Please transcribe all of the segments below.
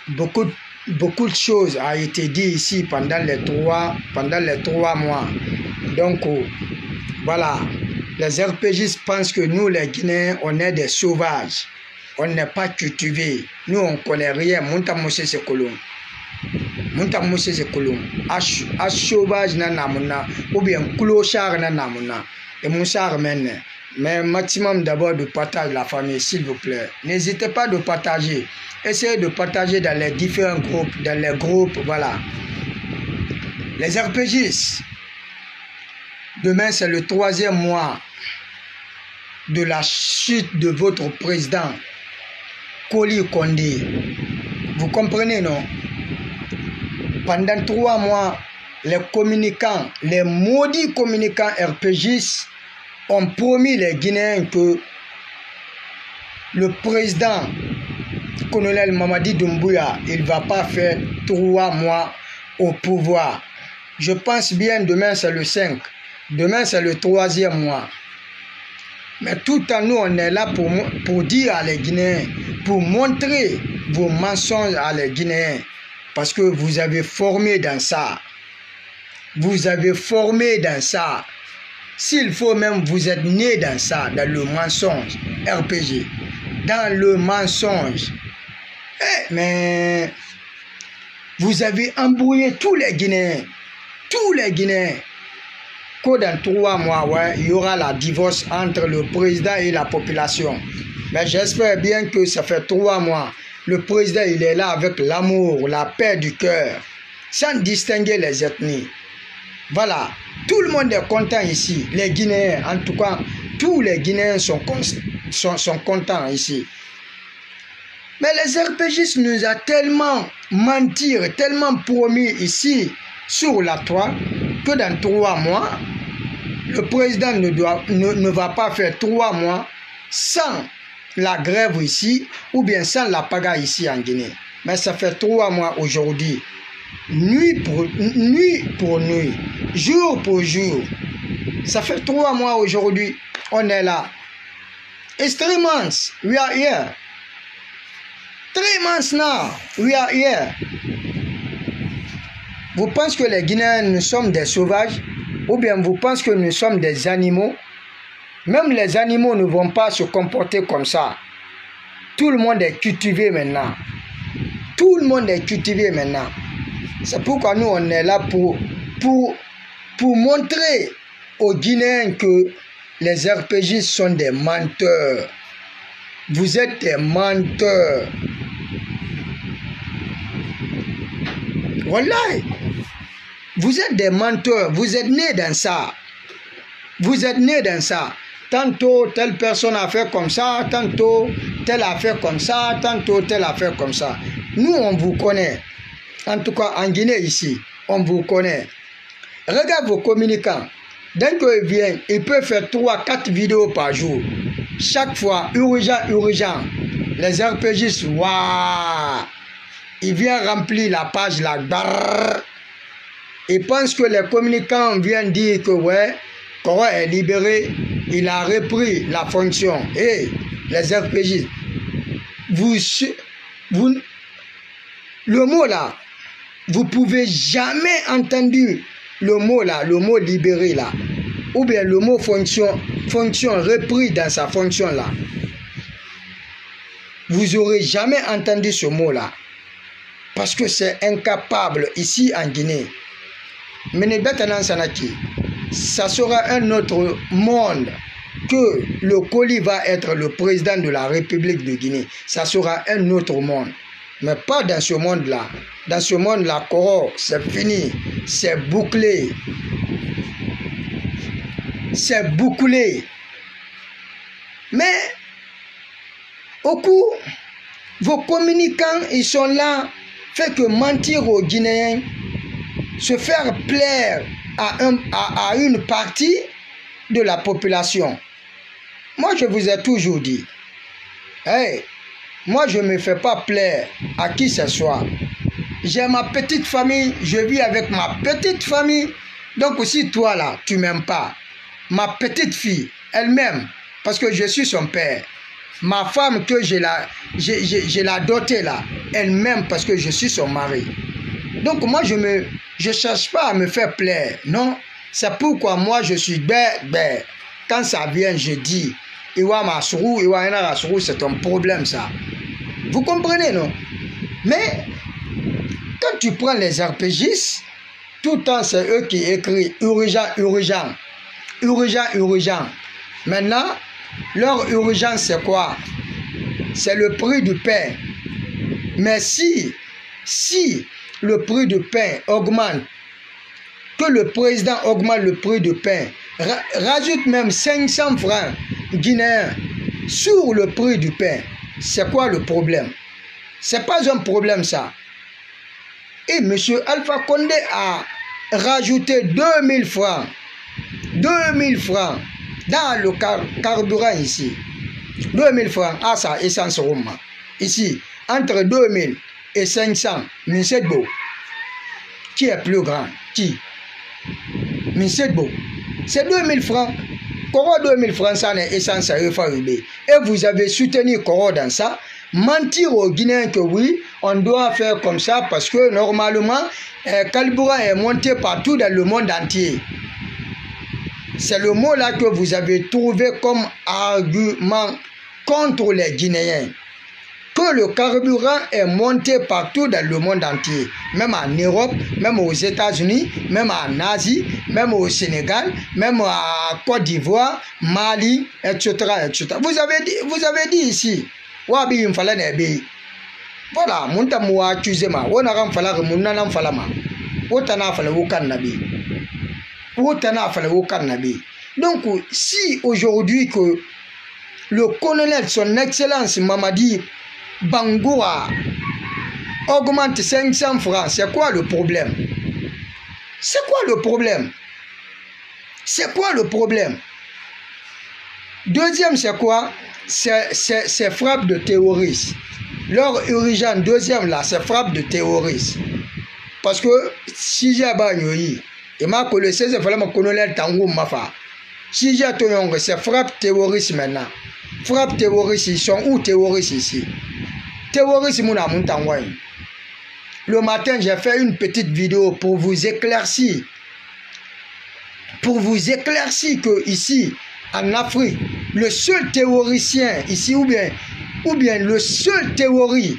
beaucoup de choses ont été dites ici pendant les 3 mois. Donc, voilà, les RPGistes pensent que nous, les Guinéens, on est des sauvages. On n'est pas cultivés. Nous, on ne connaît rien. Monta Moussé c'est Colomb. Monta Moussé c'est Colomb. A sauvage na namuna. Ou bien clochard na namuna. Et Moussa ramène. Mais maximum d'abord de partage la famille, s'il vous plaît. N'hésitez pas de partager. Essayez de partager dans les différents groupes, voilà. Les RPGistes. Demain, c'est le 3e mois de la chute de votre président, Koli Kondé. Vous comprenez, non? Pendant 3 mois, les communicants, les maudits communicants RPGistes ont promis les Guinéens que le président, colonel Mamadi Doumbouya, il ne va pas faire 3 mois au pouvoir. Je pense bien demain, c'est le 5. Demain, c'est le 3e mois. Mais tout à nous, on est là pour dire à les Guinéens, pour montrer vos mensonges à les Guinéens. Parce que vous avez formé dans ça. Vous avez formé dans ça. S'il faut même, vous êtes né dans ça, dans le mensonge, RPG. Dans le mensonge. Mais vous avez embrouillé tous les Guinéens. Tous les Guinéens. Que dans 3 mois, ouais, il y aura la divorce entre le président et la population. Mais j'espère bien que ça fait 3 mois. Le président, il est là avec l'amour, la paix du cœur, sans distinguer les ethnies. Voilà. Tout le monde est content ici. Les Guinéens, en tout cas, tous les Guinéens sont contents ici. Mais les RPGistes nous ont tellement menti, tellement promis ici, sur la toile, que dans 3 mois, le président ne va pas faire 3 mois sans la grève ici, ou bien sans la pagaille ici en Guinée. Mais ça fait 3 mois aujourd'hui, nuit pour nuit, jour pour jour. Ça fait 3 mois aujourd'hui, on est là. It's 3 months, we are here. 3 months now, we are here. Vous pensez que les Guinéens, nous sommes des sauvages? Ou bien vous pensez que nous sommes des animaux? Même les animaux ne vont pas se comporter comme ça. Tout le monde est cultivé maintenant. Tout le monde est cultivé maintenant. C'est pourquoi nous, on est là pour montrer aux Guinéens que les RPGistes sont des menteurs. Vous êtes des menteurs. Wallahi. Vous êtes des menteurs. Vous êtes nés dans ça. Vous êtes nés dans ça. Tantôt, telle personne a fait comme ça. Tantôt, telle a fait comme ça. Tantôt, telle a fait comme ça. Nous, on vous connaît. En tout cas, en Guinée, ici, on vous connaît. Regarde vos communicants. Dès qu'ils viennent, ils peuvent faire 3-4 vidéos par jour. Chaque fois, urgent. Les RPGistes, waouh! Ils viennent remplir la page là. Ils pensent que les communicants viennent dire que ouais, Koro est libéré, il a repris la fonction. Et les RPGistes, le mot là, vous pouvez jamais entendu le mot là, le mot libéré là, ou bien le mot fonction repris dans sa fonction là. Vous aurez jamais entendu ce mot là, parce que c'est incapable ici en Guinée. Mais ça sera un autre monde que le Koli va être le président de la République de Guinée. Ça sera un autre monde. Mais pas dans ce monde-là. Dans ce monde-là, Koro, c'est fini. C'est bouclé. C'est bouclé. Mais, au coup, vos communicants, ils sont là, fait que mentir aux Guinéens, se faire plaire à une partie de la population. Moi, je vous ai toujours dit, hey, moi, je ne me fais pas plaire à qui que ce soit. J'ai ma petite famille, je vis avec ma petite famille. Donc aussi, toi là, tu ne m'aimes pas. Ma petite fille, elle m'aime parce que je suis son père. Ma femme que j'ai la dotée là, elle m'aime parce que je suis son mari. Donc moi, je cherche pas à me faire plaire. Non, c'est pourquoi moi, je suis bête. Quand ça vient, je dis, c'est ton problème, ça. Vous comprenez, non? Mais quand tu prends les RPGistes, tout le temps, c'est eux qui écrivent urgent. Maintenant, leur urgence, c'est quoi? C'est le prix du pain. Mais si le prix du pain augmente, que le président augmente le prix du pain, rajoute même 500 francs guinéens sur le prix du pain, c'est quoi le problème? C'est pas un problème, ça. Et M. Alpha Condé a rajouté 2000 francs. 2000 francs dans le carburant ici. 2000 francs, ça, essence Roma. Ici, entre 2000 et 500, Minsedbo. Qui est plus grand? Qui? Minsedbo. C'est 2000 francs. Koro 2000 francs, ça n'est essence à FAUB. Et vous avez soutenu Koro dans ça. Mentir aux Guinéens que oui, on doit faire comme ça parce que normalement, carburant est monté partout dans le monde entier. C'est le mot là que vous avez trouvé comme argument contre les Guinéens. Que le carburant est monté partout dans le monde entier. Même en Europe, même aux États-Unis, même en Asie, même au Sénégal, même à Côte d'Ivoire, Mali, etc., etc. Vous avez dit ici, Wabi Mfala Nebe. Voilà, Muntamu accusé ma. Wonara Mfala Munana Mfala ma. Wotana Fala Wokan Nabi. Donc, si aujourd'hui que le colonel, son excellence Mamadi Bangoura, augmente 500 francs, c'est quoi le problème? C'est quoi le problème? C'est quoi le problème? Deuxième, c'est quoi? C'est frappe de terroristes. Leur origine, deuxième là, c'est frappe de terroristes. Parce que si j'ai bagné, et ma connaissance, c'est vraiment colonel Tango Mafa. Si j'ai ton c'est frappe terroriste maintenant. Frappe terroriste, ils sont où terroristes ici? Terroriste, mon montagne. Le matin, j'ai fait une petite vidéo pour vous éclaircir. Pour vous éclaircir que ici, en Afrique, le seul terroricien ici, ou bien le seul terroriste,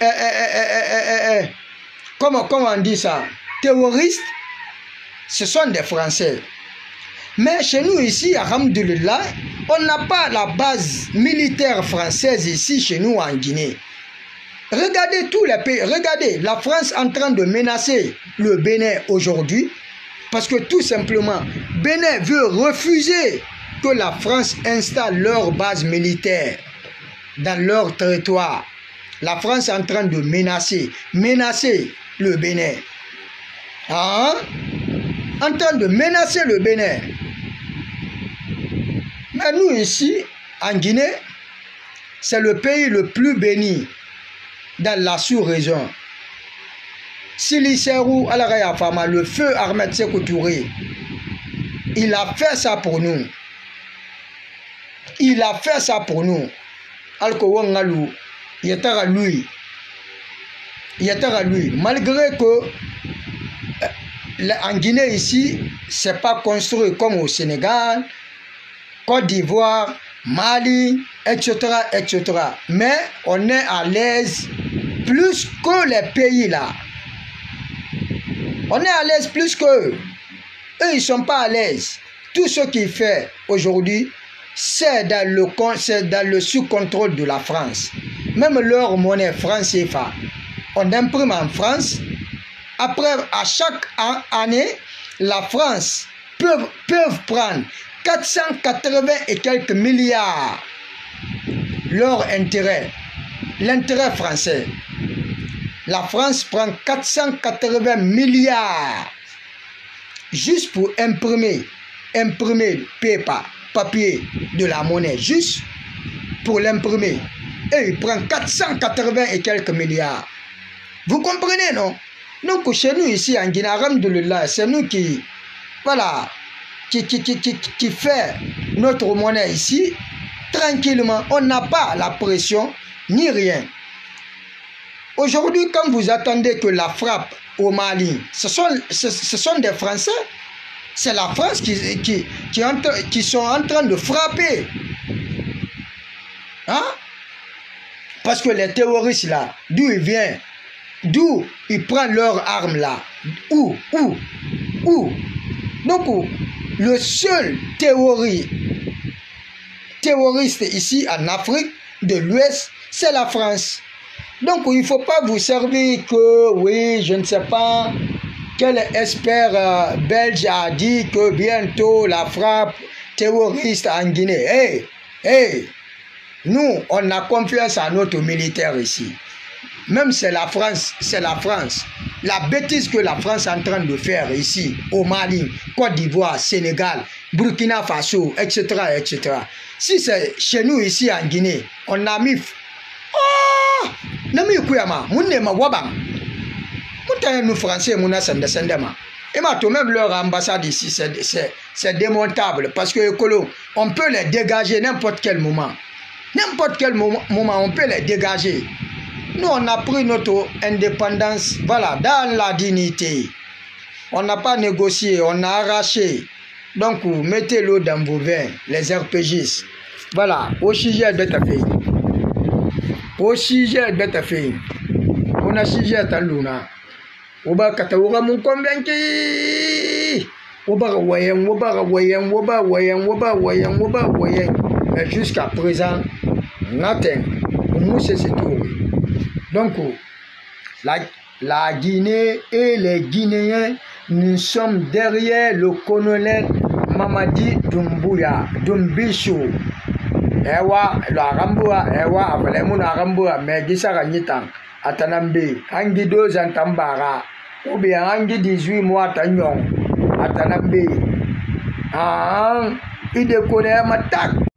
comment on dit ça? Terroriste, ce sont des Français. Mais chez nous ici, alhamdoulilah, on n'a pas la base militaire française ici chez nous en Guinée. Regardez tous les pays, regardez la France en train de menacer le Bénin aujourd'hui parce que tout simplement, Bénin veut refuser que la France installe leur base militaire dans leur territoire. La France est en train de menacer le Bénin. Hein? En train de menacer le Bénin. Mais nous ici, en Guinée, c'est le pays le plus béni dans la sous-région. Sili Serou Alaraya Fama, le feu Ahmed Sékou Touré, il a fait ça pour nous. Il a fait ça pour nous. Alko Wangalou, il était à lui. Malgré que en Guinée ici, c'est pas construit comme au Sénégal, Côte d'Ivoire, Mali, etc., etc. Mais on est à l'aise plus que les pays là. On est à l'aise plus qu'eux. Eux, ils ne sont pas à l'aise. Tout ce qu'ils font aujourd'hui, c'est dans le sous-contrôle de la France. Même leur monnaie franc CFA, on imprime en France. Après, à chaque année, la France peut prendre 480 et quelques milliards leur intérêt, l'intérêt français. La France prend 480 milliards juste pour imprimer papier de la monnaie, juste pour l'imprimer. Et il prend 480 et quelques milliards. Vous comprenez, non? Donc chez nous ici en Guinée, alhamdoulilah, c'est nous qui, voilà, qui fait notre monnaie ici, tranquillement. On n'a pas la pression, ni rien. Aujourd'hui, quand vous attendez que la frappe au Mali, ce sont des Français. C'est la France qui sont en train de frapper. Hein? Parce que les terroristes là, d'où ils viennent, d'où ils prennent leurs armes là, où? Donc, le seul terroriste ici en Afrique de l'Ouest, c'est la France. Donc, il ne faut pas vous servir que, oui, je ne sais pas, quel expert belge a dit que bientôt la frappe terroriste en Guinée. Nous, on a confiance à notre militaire ici. Même c'est la France, La bêtise que la France est en train de faire ici, au Mali, Côte d'Ivoire, Sénégal, Burkina Faso, etc., etc. Si c'est chez nous ici en Guinée, on a mis... Oh! Nami Kuyama, Mounema Wabam. Nous Français, Mouna Sendema. Et maintenant, même leur ambassade ici, c'est démontable. Parce que on peut les dégager n'importe quel moment. N'importe quel moment, on peut les dégager. Nous, on a pris notre indépendance, voilà, dans la dignité. On n'a pas négocié, on a arraché. Donc, mettez l'eau dans vos vins, les RPGistes. Voilà, au sujet de ta fille. Au sujet de ta fille. On a sujet à Luna. Oba Kataouga mon convaincu. Oba Wayan. Mais jusqu'à présent, nothing. C'est tout. Donc, la Guinée et les Guinéens, nous sommes derrière le colonel Mamadi Doumbouya, Doumbissou. Ewa, la Ramboua, Ewa, Avalemuna Ramboua, mais Gisara Nitan, Atanambi, Angi 2 ans Tambara, ou bien Angi 18 mois Tagnon, Atanambi. Il déconne ma tac.